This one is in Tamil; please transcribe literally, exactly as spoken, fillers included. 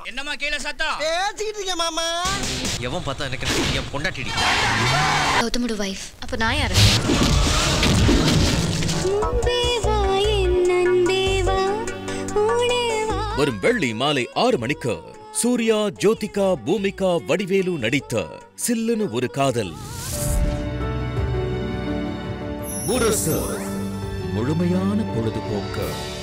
என்னம்மா கீழே சத்தம்? பேசிட்டு இருக்கேன் மாமா. எவன் பார்த்தா எனக்கு என் பொண்டாட்டிடி. கௌதமோட வைஃப். அப்ப நான் யாரு? வரும் வெள்ளி மாலை ஆறு மணிக்கு சூர்யா, ஜோதிகா, பூமிகா, வடிவேலு நடித்த சில்லுன்னு ஒரு காதல். முரசு முழுமையான பொழுதுபோக்கு.